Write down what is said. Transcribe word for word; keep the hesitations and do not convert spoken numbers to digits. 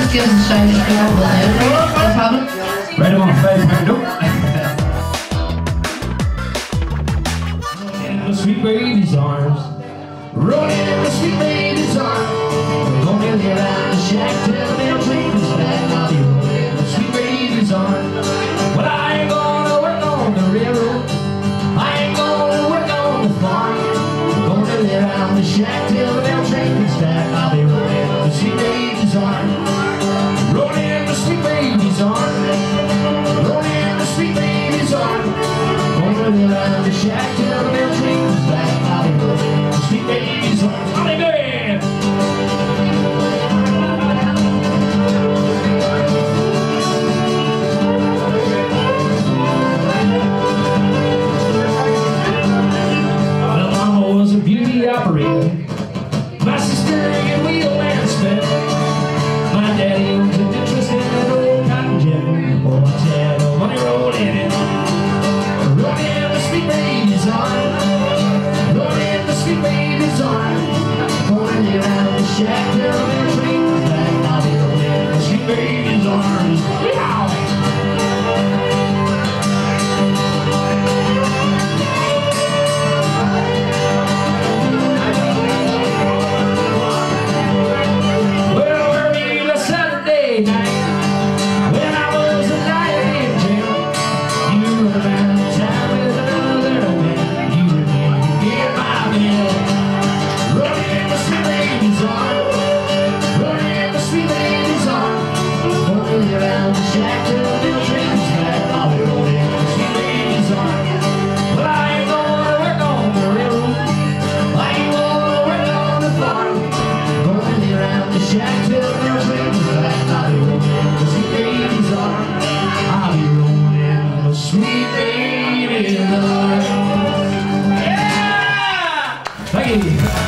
just give us a shout if you want to do. Let's have it. Right on, five pound up. In the sweet baby's arms, rolling in the sweet baby's arms. We're gonna get out of the shack till the mail train comes back. I'll be rolling in the sweet baby's arms. Well, I ain't gonna work on the railroad. I ain't gonna work on the farm. We're gonna get out of the shack till the mail train comes back. I'll be rolling in the sweet baby's arms. Rolling in the sweet baby's arms. Rolling in the sweet baby's arms. Gonna get out of the shack till the mail train comes back. I'll be rolling in the sweet baby's arms. I'll be good. Well, Mama was a beauty operator. My sister and wheel and spin. My daddy owns an interest in that old cotton gin. Oh, I tell you, money rolled in it. Rolling in the sweet baby's arm. Rolling in the sweet baby's arm. Going around the shack till the mail train comes back. I'll be rolling in the sweet baby's arms. Yeehaw! Thank you.